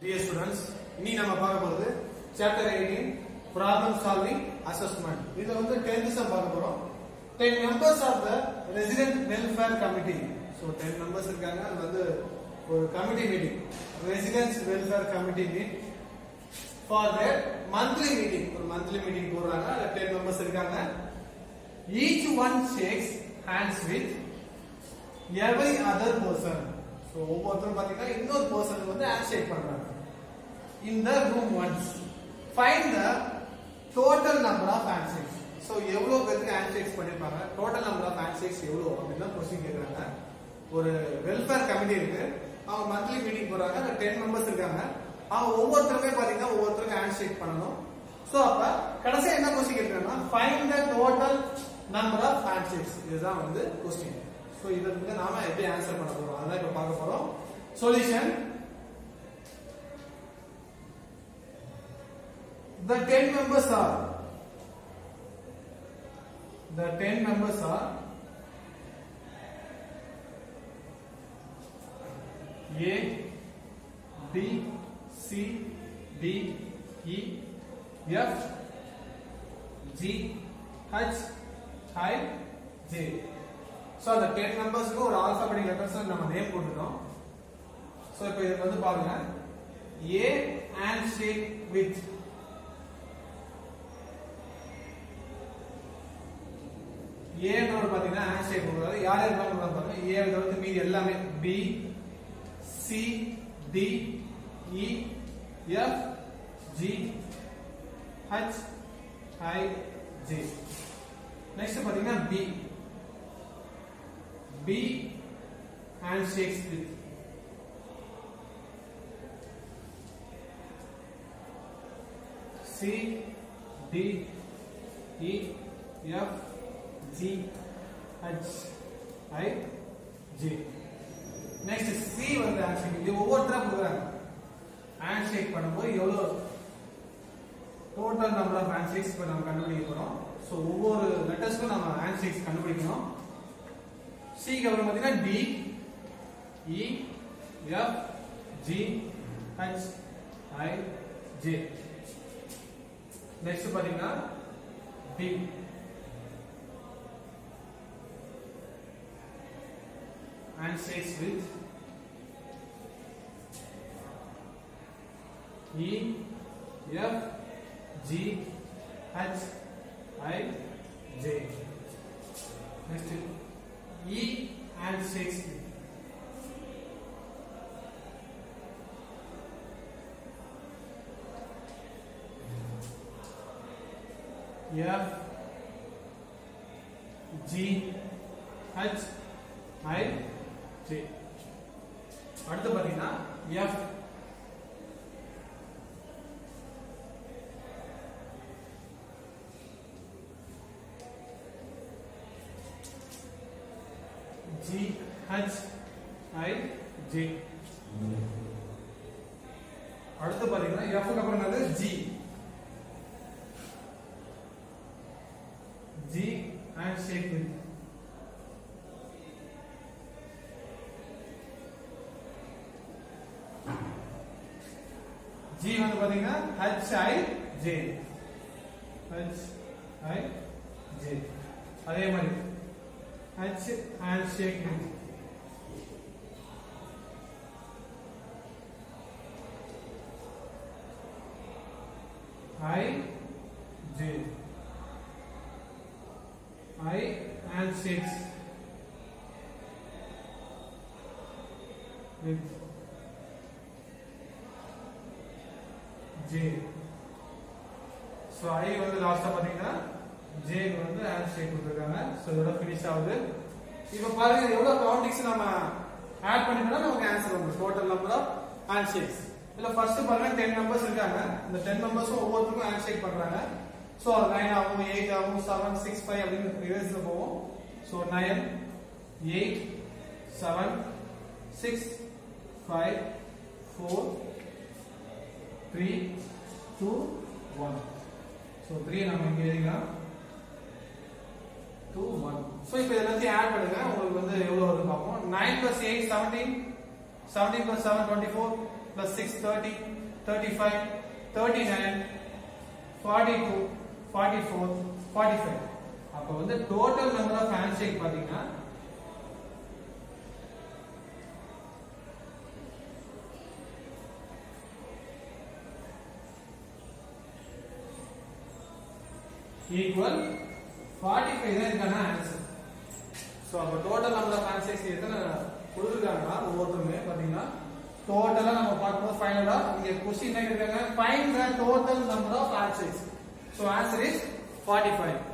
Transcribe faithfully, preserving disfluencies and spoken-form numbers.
Dear students, இன்னி நம்ம பார்க்க போறது chapter eighteen problem solving assessment. இதுல வந்து tenth sum பார்க்க போறோம். ten members of the resident welfare committee. So ten members இருக்காங்க. அது வந்து ஒரு committee meeting. Residents welfare committee meet for their monthly meeting. ஒரு monthly meeting போறாங்க. அதுல ten members இருக்காங்க. Each one shakes hands with every other person. So ஒவ்வொருத்தரும் பாத்தீங்கன்னா இன்னொரு பர்சனுக்கு வந்து ஹேண்ட் ஷேக் பண்றாங்க. In the room once. Find the total number of handshakes. So எவ்வளவு பேருக்கு ஹேண்ட்ஷேக்ஸ் பண்ணிருப்பாங்க, டோட்டல் நம்பர் ஆஃப் ஹேண்ட்ஷேக்ஸ் எவ்வளவு அப்படினா क्वेश्चन கேக்குறாங்க. ஒரு வெல்ஃபேர் கமிட்டி இருக்கு, அவங்க மந்த்லி மீட்டிங் போறாங்க, அங்க ten மெம்பர்ஸ் இருக்காங்க. அவங்க ஒவ்வொருத்தருமே பாத்தீங்கன்னா ஒவ்வொருத்தருக்கு ஹேண்ட்ஷேக் பண்ணனும். சோ அப்ப கடைசியா என்ன क्वेश्चन கேக்குறாங்கன்னா find the total number of handshakes. இதுதான் வந்து क्वेश्चन. சோ இதுக்கு நாம எப்படி ஆன்சர் பண்ண போறோம் அதான் இப்ப பார்க்க போறோம். Solution: The ten members are the ten members are A, B, C, D, E, F, G, H, I, J. So the ten members க்கு ஒரு alphabetic letters நம்ம நேம் போட்டுறோம். So இப்போ இது வந்து பாருங்க, A handshake with A note பாத்தீங்கன்னா handshake கொடுக்குறாரு. யார் யாரெல்லாம் பாருங்க, A ல வந்து மீதி எல்லாமே B, C, D, E, F, G, H, I, J. Next பாத்தீங்கன்னா B. B handshakes with C, D, E, F, G, H, I, J. Next C வந்து handshake. இது ஒவ்வொருத்தரா கொடுக்குறாங்க. handshake பண்ணும்போது எவ்வளவு டோட்டல் நம்பர் ஆஃப் handshakes இப்ப நம்ம கண்டுபிடிக்க போறோம். சோ ஒவ்வொரு லெட்டர்ஸ்க்கும் நம்ம handshakes கண்டுபிடிக்கணும். C க்கு அப்புறம் பாத்தீங்கன்னா D, E, F, G, H, I, J. Next பாத்தீங்கன்னா B. handshakes with E, F, G, H, I, J. Next E handshakes with F, G, H, I, J. அடுத்து பாத்தீங்கன்னா F. G, H, I, J. அடுத்து பாத்தீங்கன்னா F க்கு அப்புறம் என்னது G. G handshake with G வந்து பாத்தீங்கன்னா H, I, J. H, I, J. அதே மாதிரி H handshake with I, J. I handshakes with J. So I வந்து லாஸ்டா பாத்தீங்கன்னா J க்கு வந்து ஹேண்ட்ஷேக் கொடுத்திருக்காங்க. சோ இதோட ஃபினிஷ் ஆகுது. இப்போ பாருங்க எவ்வளவு கவுண்டிங்ஸ் நம்ம ஆட் பண்ணிட்டோம்னா நமக்கு ஆன்சர் வரும். Total number of handshakes. இதுல ஃபர்ஸ்ட் பாருங்க ten மெம்பர்ஸ் இருக்காங்க. இந்த ten மெம்பர்ஸும் ஒவ்வொருத்தருக்கும் ஹேண்ட்ஷேக் பண்றாங்க. சோ nine ஆகும், eight ஆகும், seven, six, five அப்படினு ரிவர்ஸ்ல போவோம். So nine, eight, seven, six, five, four, three, two, one. So three நம்ம இங்க எழுதிக்கலாம். two, one. So இப்போ எல்லாத்தையும் ஆட் பண்ணுங்க. உங்களுக்கு வந்து எவ்வளவு வருது பாப்போம். nine plus eight, seventeen. seventeen plus seven, twenty-four. plus six, thirty, thirty-five, thirty-nine, forty-two, forty-four, forty-five. அப்ப வந்து total number of handshake பாத்தீங்கன்னா equal forty-five தான் இதுக்கான ஆன்சர். சோ அப்ப டோட்டல் நம்பர் ஆஃப் handshakes எத்தனை கொடுத்திருக்காங்கன்னா ஒவ்வொருத்தருமே பாத்தீங்கன்னா டோட்டலா நம்ம பார்க்கும்போது ஃபைனலா இங்க क्वेश्चन என்ன கேக்குறாங்க, find the total number of handshakes. So answer is forty-five.